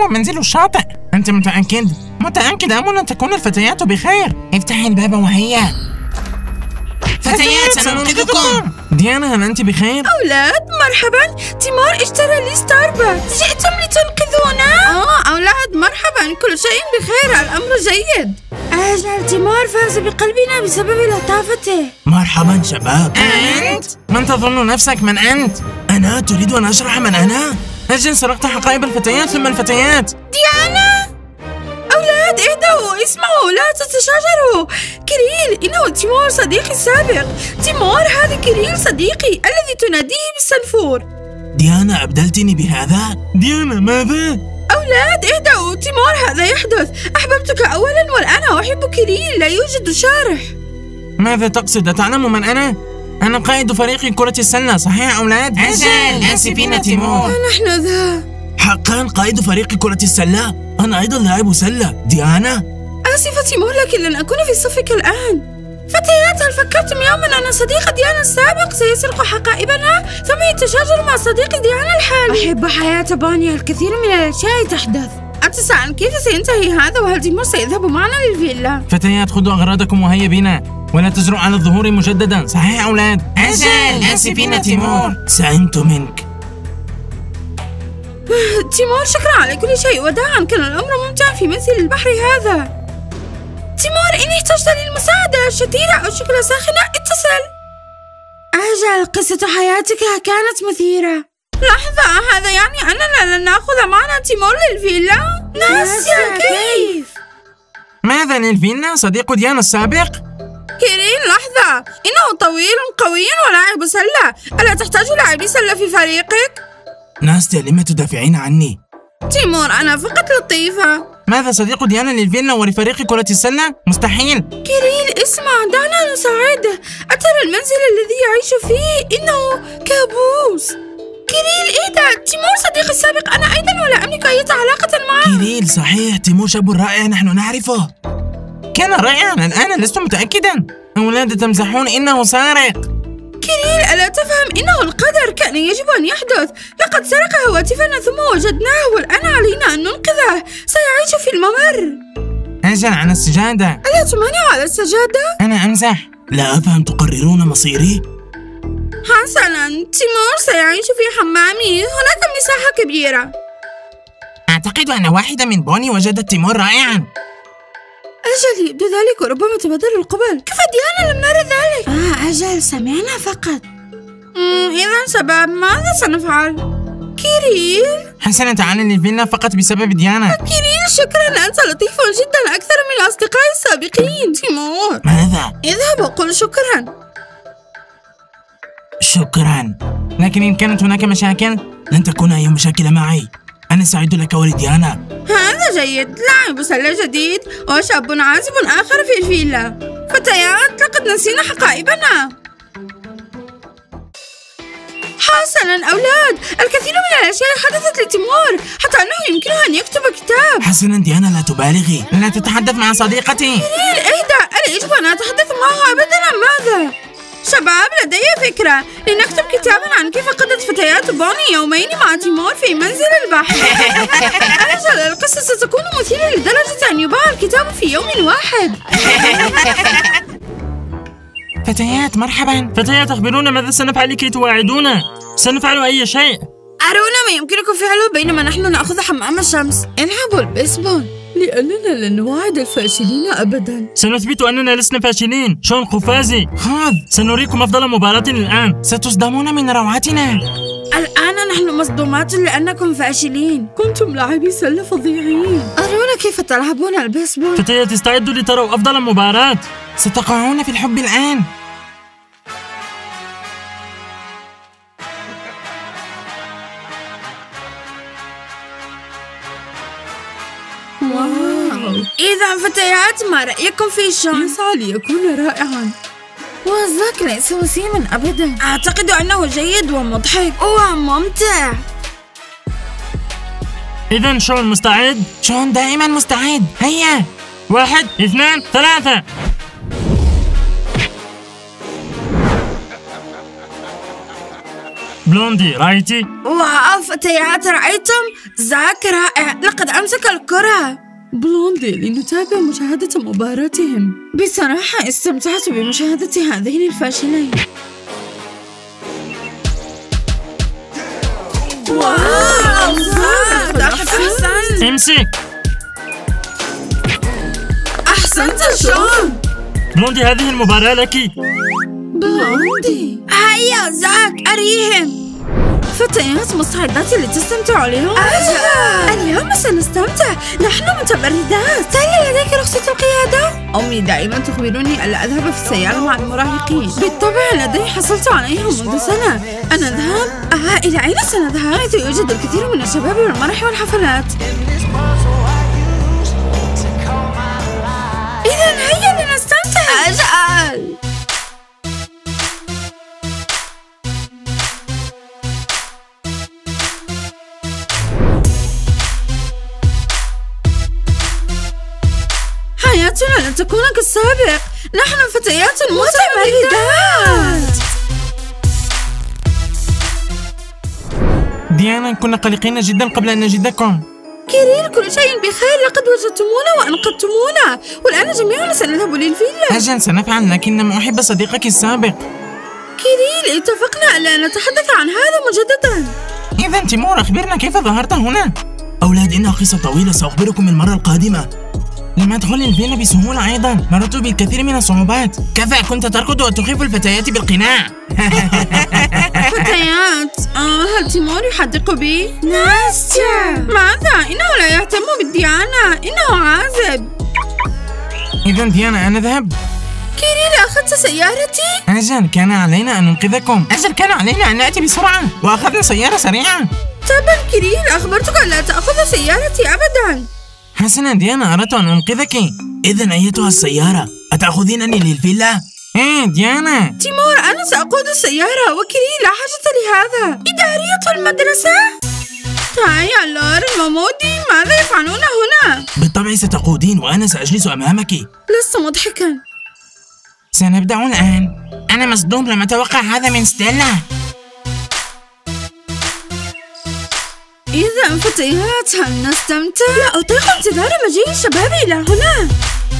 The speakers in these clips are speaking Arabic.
هو منزل الشاطئ. أنت متأكد؟ متأكد أم أن تكون الفتيات بخير؟ افتحي الباب وهي. فتيات سننقذكم. ديانا هل أنت بخير؟ أولاد مرحبا، تيمور اشترى لي ستاربكس. جئتم لتنقذونا؟ أولاد مرحبا، كل شيء بخير، الأمر جيد. أجل تيمور فاز بقلبنا بسبب لطافته. مرحبا شباب. أنت؟ من تظن نفسك؟ من أنت؟ أنا تريد أن أشرح من أنا؟ أجل سرقت حقائب الفتيات ثم الفتيات. ديانا أولاد اهدوا، اسمعوا، لا تتشاجروا. كيريل إنه تيمور صديقي السابق. تيمور هذا كيريل صديقي الذي تناديه بالسنفور. ديانا أبدلتني بهذا؟ ديانا ماذا؟ أولاد اهدوا، تيمور هذا يحدث. أحببتك أولا والآن أحب كيريل، لا يوجد شارح. ماذا تقصد؟ أتعلم من أنا؟ أنا قائد فريق كرة السلة، صحيح أولاد؟ أجل، آسفين تيمور. نحن ذا. حقا قائد فريق كرة السلة؟ أنا أيضا لاعب سلة. ديانا؟ آسفة تيمور، لكن لن أكون في صفك الآن. فتيات، هل فكرتم يوما أن صديق ديانا السابق سيسرق حقائبنا ثم يتشاجر مع صديق ديانا الحالي؟ أحب حياة بانيا، الكثير من الأشياء تحدث. أتساءل كيف سينتهي هذا وهل تيمور سيذهب معنا للفيلا؟ فتيات خذوا أغراضكم وهيا بنا، ولا تجرؤوا على الظهور مجددا، صحيح أولاد؟ أجل، آسفين تيمور. سئمت منك. تيمور شكرا على كل شيء، وداعا، كان الأمر ممتع في منزل البحر هذا. تيمور إن احتجت للمساعدة شتيرة أو شوكولا ساخنة اتصل. أجل، قصة حياتك كانت مثيرة. لحظة، هذا يعني أننا لن نأخذ معنا تيمور للفيلا؟ ناسيا كيف؟ ماذا للفيلا؟ صديق ديانا السابق؟ كيرين لحظة، إنه طويل قوي ولاعب سلة، ألا تحتاج لاعبي سلة في فريقك؟ ناستيا، لم تدافعين عني؟ تيمور أنا فقط لطيفة. ماذا صديق ديانا للفيلا ولفريق كرة السلة؟ مستحيل. كيريل اسمع، دعنا نساعده. أترى المنزل الذي يعيش فيه إنه كابوس. كيريل اهدأ، تيمور صديقي السابق، أنا أيضا ولا أملك أي علاقة معه. كيريل صحيح، تيمور شاب رائع، نحن نعرفه. كان رائعا، الآن لست متأكدا. أولاد تمزحون، إنه سارق. كيريل ألا تفهم؟ إنه القدر، كان يجب أن يحدث. لقد سرق هواتفنا ثم وجدناه، والآن علينا أن ننقذه، سيعيش في الممر. أجل عن السجادة. ألا تمانع على السجادة؟ أنا أمزح. لا أفهم، تقررون مصيري؟ حسنا، تيمور سيعيش في حمامي، هناك مساحة كبيرة. أعتقد أن واحدة من بوني وجدت تيمور رائعا. أجل، يبدو ذلك، ربما تبادل القبل. كيف ديانا لم نرى ذلك؟ أجل، سمعنا فقط. إذا شباب، ماذا سنفعل؟ كيريل؟ حسنا، تعالي للفيلا فقط بسبب ديانا. كيريل شكرا، أنت لطيف جدا، أكثر من أصدقائي السابقين. تيمور ماذا؟ اذهب وقل شكرا. شكرا، لكن إن كانت هناك مشاكل لن تكون أي مشاكل معي. أنا سعيد لك ولديانا. هذا جيد، لاعب سلة جديد وشاب عازب آخر في الفيلا. فتيات، لقد نسينا حقائبنا. حسنا أولاد، الكثير من الأشياء حدثت لتيمور، حتى أنه يمكنه أن يكتب كتاب. حسنا ديانا، لا تبالغي. لا تتحدث مع صديقتي. كيريل اهدأ، ألا يجب أن أتحدث معه أبدا؟ ماذا؟ شباب، لدي فكرة، لنكتب كتابا عن كيف قضت فتيات بوني يومين مع تيمور في منزل البحر. أجل، القصة ستكون مثيرة لدرجة أن يباع الكتاب في يوم واحد. فتيات مرحبا. فتيات، أخبرونا ماذا سنفعل لكي تواعدونا؟ سنفعل أي شيء. أرونا ما يمكنكم فعله بينما نحن نأخذ حمام الشمس. العبوا البيسبول، لأننا لن نواعد الفاشلين أبدا. سنثبت أننا لسنا فاشلين. شون قفازي، خذ، سنريكم أفضل مباراة الآن. ستصدمون من روعتنا. الآن نحن مصدومات لأنكم فاشلين. كنتم لاعبي سلة فظيعين. أرونا كيف تلعبون البيسبول. فتيات، استعدوا لتروا أفضل مباراة. ستقعون في الحب الآن. واو، إذا فتيات، ما رأيكم في شون؟ يسعى ليكون رائعا. وزاك ليس وسيما أبدا. أعتقد أنه جيد ومضحك وممتع. إذا شون مستعد؟ شون دائما مستعد. هيا، 1 2 3. بلوندي رأيتي؟ واو فتيات، رأيتم؟ زاك رائع، لقد أمسك الكرة. بلوندي لنتابع مشاهدة مباراتهم. بصراحة استمتعت بمشاهدة هذين الفاشلين. واو زاك، لقد أحسنت. امسك. أحسنت شون. بلوندي هذه المباراة لك. بلوندي هيا زاك أريهم. فتيات مستعدات لتستمتعوا اليوم؟ اليوم سنستمتع، نحن متبردات. هل لديك رخصة القيادة؟ أمي دائما تخبرني ألا أذهب في السيارة مع المراهقين. بالطبع لدي، حصلت عليها منذ سنة. أنا أذهب؟ إلى أين سنذهب؟ حيث يوجد الكثير من الشباب والمرح والحفلات. إذن هيا لنستمتع. أجل. حياتنا لن تكون كالسابق، نحن فتيات متمردات. ديانا كنا قلقين جدا قبل أن نجدكم. كيريل كل شيء بخير، لقد وجدتمونا وأنقذتمونا، والآن جميعنا سنذهب للفيلا. أجل سنفعل، لكن لم أحب صديقك السابق. كيريل اتفقنا ألا نتحدث عن هذا مجددا. إذا تيمور أخبرنا كيف ظهرت هنا؟ أولاد إنها قصة طويلة، سأخبركم المرة القادمة. لم أدخل الفيلا بسهولة أيضا، مررت بالكثير من الصعوبات. كفى، كنت تركض وتخيف الفتيات بالقناع. فتيات، هل تيمور يحدق بي؟ ناستيا، ماذا؟ إنه لا يهتم بالديانة، إنه عازب. إذا ديانا أنا أذهب. كيريل أخذت سيارتي؟ أجل كان علينا أن ننقذكم. أجل كان علينا أن نأتي بسرعة، وأخذنا سيارة سريعة. تبا كيريل، أخبرتك ألا تأخذ سيارتي أبدا. حسنا ديانا، أردت أن أنقذك. إذن أيتها السيارة، أتأخذينني للفيلا؟ إيه ديانا. تيمور أنا سأقود السيارة، وكيريل لا حاجة لهذا. إدارية المدرسة؟ هيا لور ومودي، ماذا يفعلون هنا؟ بالطبع ستقودين وأنا سأجلس أمامك. لست مضحكا. سنبدأ الآن. أنا مصدوم، لم أتوقع هذا من ستيلا. إذا فتيات هل نستمتع؟ لا أطيق انتظار مجيء الشباب إلى هنا.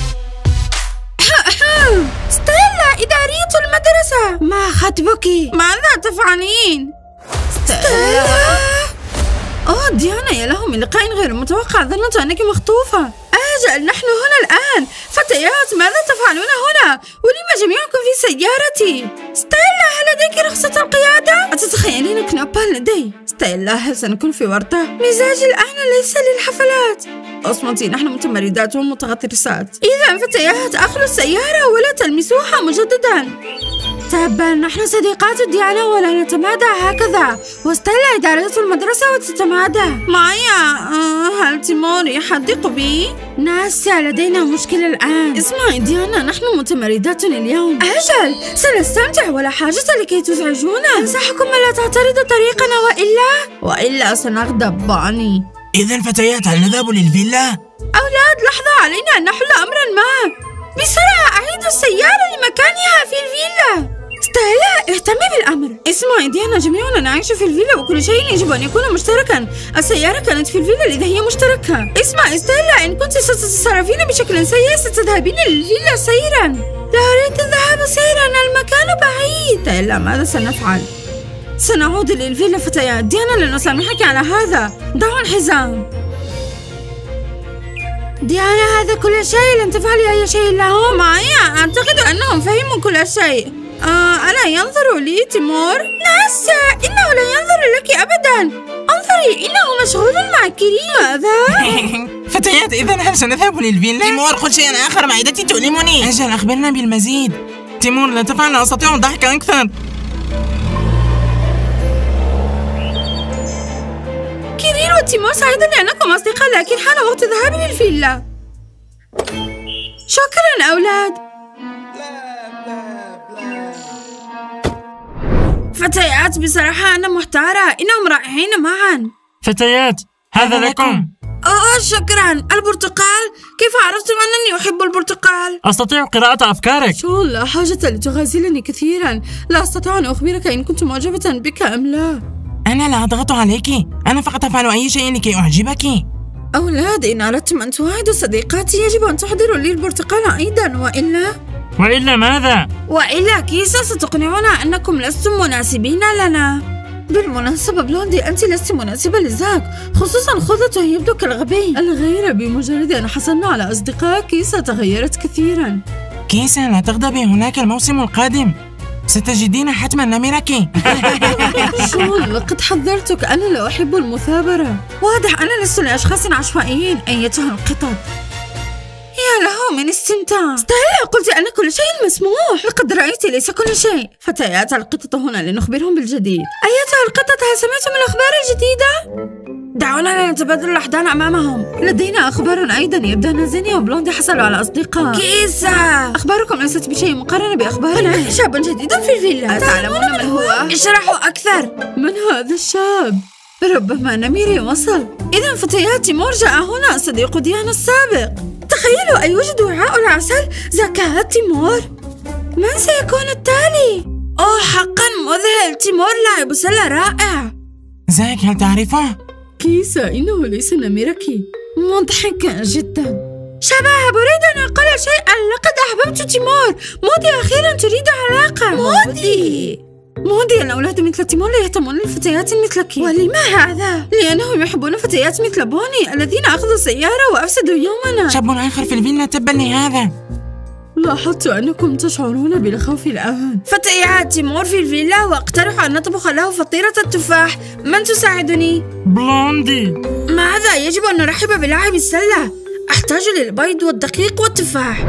ستيلا إدارية المدرسة، ما خطبك؟ ماذا تفعلين؟ ستيلا. ديانا، يا له من لقاء غير متوقع، ظننت أنك مخطوفة. أجل نحن هنا الآن. فتيات ماذا تفعلون هنا؟ ولم جميعكم في سيارتي؟ ستيلا هل لديك رخصة القيادة؟ أتتخيلين كنابا لدي؟ ستيلا هل سنكون في ورطة؟ مزاجي الآن ليس للحفلات. أصمتي، نحن متمردات ومتغطرسات. إذا فتيات أخلوا السيارة ولا تلمسوها مجددا. تبا، نحن صديقات ديانا ولا نتمادى هكذا، وستيلا إدارة المدرسة وتتمادى. مايا، هل تيمور يحدق بي؟ ناسيا، لدينا مشكلة الآن. اسمعي ديانا، نحن متمردات اليوم. أجل سنستمتع ولا حاجة لكي تزعجونا. أنصحكم ألا تعترضوا طريقنا، وإلا سنغضب باني. إذن فتيات هل نذهب للفيلا؟ أولاد لحظة، علينا أن نحل أمرا ما. بسرعة أعيدوا السيارة لمكانها في الفيلا. ستيلا اهتمي بالأمر. اسمعي ديانا، جميعنا نعيش في الفيلا وكل شيء يجب أن يكون مشتركا. السيارة كانت في الفيلا لذا هي مشتركة. اسمعي ستيلا، إن كنت ستتصرفين بشكل سيء ستذهبين للفيلا سيرا. لا أريد الذهاب سيرا، المكان بعيد. ستيلا ماذا سنفعل؟ سنعود للفيلا فتيات. ديانا لن أسامحك على هذا، ضعوا الحزام. ديانا هذا كل شيء، لن تفعلي أي شيء لهم. معي، أعتقد أنهم فهموا كل شيء. ألا ينظر لي تيمور؟ ناسا، إنه لا ينظر لك أبدا. انظري، إنه مشغول مع كيريل. ماذا؟ فتيات إذا هل سنذهب للفيلا؟ تيمور قل شيئا آخر، معدتي تؤلمني. أجل أخبرنا بالمزيد. تيمور لا تفعل، لا أستطيع الضحك أكثر. كيريل وتيمور سعيدا لأنكم أصدقاء، لكن حان وقت الذهاب للفيلا. شكرا أولاد. فتيات بصراحة أنا محتارة، إنهم رائعين معا. فتيات هذا لكم. أوه شكرا. البرتقال؟ كيف عرفتم أنني أحب البرتقال؟ أستطيع قراءة أفكارك. شون، لا حاجة لتغازلني كثيرا. لا أستطيع أن أخبرك إن كنت معجبة بك أم لا. أنا لا أضغط عليك، أنا فقط أفعل أي شيء لكي أعجبك. أولاد، إن أردتم أن تواعدوا صديقاتي يجب أن تحضروا لي البرتقال أيضا، وإلا ماذا؟ وإلا كيسا ستقنعنا أنكم لستم مناسبين لنا. بالمناسبة بلوندي، أنت لست مناسبة لذاك، خصوصا خذته يبدو كالغبي. الغيرة بمجرد أن حصلنا على أصدقاء كيسا تغيرت كثيرا. كيسا لا تغضبي، هناك الموسم القادم ستجدين حتما نمرك. شون، لقد حذرتك، أنا لا أحب المثابرة. واضح أنا لست لأشخاص عشوائيين أيتها القطط. يا له من استمتاع. استهلا، قلت أن كل شيء مسموح. لقد رأيت ليس كل شيء. فتيات القطط هنا لنخبرهم بالجديد. أيتها القطط، هل سمعتم الأخبار الجديدة؟ دعونا نتبادل الأحضان أمامهم. لدينا أخبار أيضا، يبدو زيني وبلوندي حصلوا على أصدقاء. كيسا، أخباركم ليست بشيء مقارنة بأخبارنا. هناك شاب جديد في الفيلا، تعلمون من هو؟ اشرحوا أكثر. من هذا الشاب؟ ربما نميري وصل. إذا فتيات، تيمور جاء هنا، صديق ديانا السابق. تخيلوا أن يوجد وعاء العسل زكاة تيمور. من سيكون التالي؟ أوه حقا مذهل، تيمور لاعب سلة رائع. زاك، هل تعرفه؟ كيسا، إنه ليس نمرك. مضحكا جدا. شباب، أريد أن أقول شيئا. لقد أحببت تيمور. مودي أخيرا تريد علاقة. مودي الأولاد مثل تيمور لا يهتمون للفتيات مثلك. ولما هذا؟ لأنهم يحبون فتيات مثل بوني الذين أخذوا سيارة وأفسدوا يومنا. شاب آخر في الفيلا، تبا لهذا. لاحظت أنكم تشعرون بالخوف الآن. فتيات، تيمور في الفيلا وأقترح أن نطبخ له فطيرة التفاح. من تساعدني؟ بلوندي. ماذا؟ يجب أن نرحب بلاعب السلة. أحتاج للبيض والدقيق والتفاح.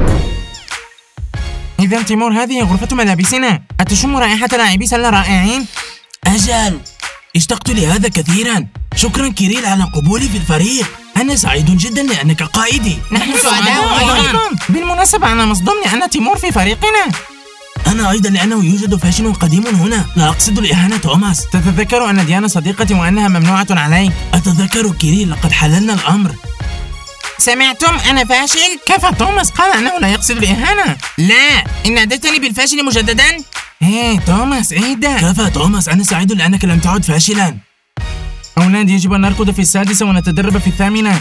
إذا تيمور، هذه غرفة ملابسنا. أتشم رائحة لاعبي سلة رائعين؟ أجل، اشتقت لهذا كثيرا. شكرا كيريل على قبولي في الفريق. أنا سعيد جدا لأنك قائدي. نحن سعداء أيضا. بالمناسبة أنا مصدوم لأن تيمور في فريقنا. أنا أيضا لأنه يوجد فاشن قديم هنا. لا أقصد الإهانة توماس. تتذكر أن ديانا صديقتي وأنها ممنوعة عليك. أتذكر كيريل، لقد حللنا الأمر. سمعتم؟ أنا فاشل؟ كيف توماس قال أنه لا يقصد الإهانة؟ لا، إن ناديتني بالفاشل مجددا. هي توماس، اهدى. كفى توماس، أنا سعيد لأنك لم تعد فاشلا. أولاد، يجب أن نركض في السادسة ونتدرب في الثامنة.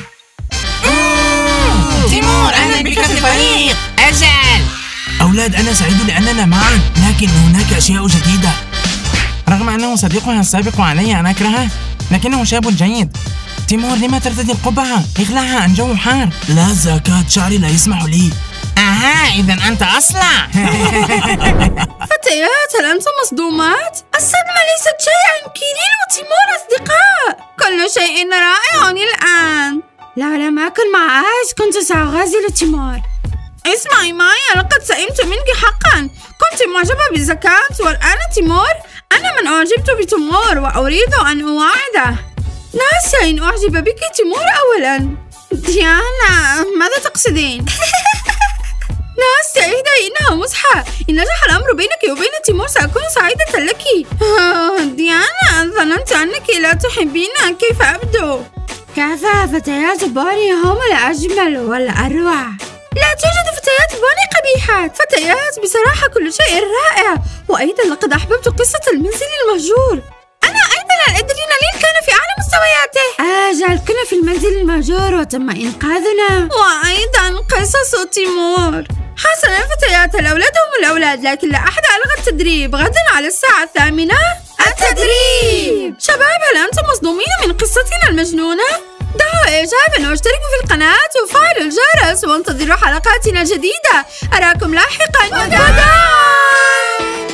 تيمور، أهلا بك في الفريق. أجل. أولاد، أنا سعيد لأننا معا، لكن هناك أشياء جديدة. رغم أنه صديقها السابق علي أن أكرهه، لكنه شاب جيد. تيمور، لما ترتدي القبعة؟ اخلعها، الجو حار. لا زكاة، شعري لا يسمح لي. إذا أنت أصلع. فتيات، هل أنتم مصدومات؟ الصدمة ليست شيئا. كيريل وتيمور أصدقاء. كل شيء رائع الآن. لولا كنت مع عايش كنت سأغازل تيمور. اسمعي معي، لقد سئمت منك حقا. كنت معجبة بزكاة، والآن تيمور. أنا من أعجبت بتيمور وأريد أن أواعده. ناسيا إن أعجب بك تيمور أولا. ديانا، ماذا تقصدين؟ ناسيا، اهدئي، إنها مزحة. إن نجح الأمر بينك وبين تيمور سأكون سعيدة لك. ديانا، ظننت أنك لا تحبين كيف أبدو. كفى، فتيات بوني هم الأجمل والأروع. لا توجد فتيات بوني قبيحات. فتيات، بصراحة كل شيء رائع. وأيضا لقد أحببت قصة المنزل المهجور. أنا أيضا الأدرينالين كان في أعلى مستوياته. أجل، كنا في المنزل المهجور وتم إنقاذنا. وأيضا قصص تيمور. حسنا فتيات، الأولاد هم الأولاد، لكن لا أحد ألغى التدريب. غدا على الساعة 8 التدريب. شباب، هل أنتم مصدومين من قصتنا المجنونة؟ ضعوا إعجابا واشتركوا في القناة وفعلوا الجرس وانتظروا حلقاتنا الجديدة. أراكم لاحقا.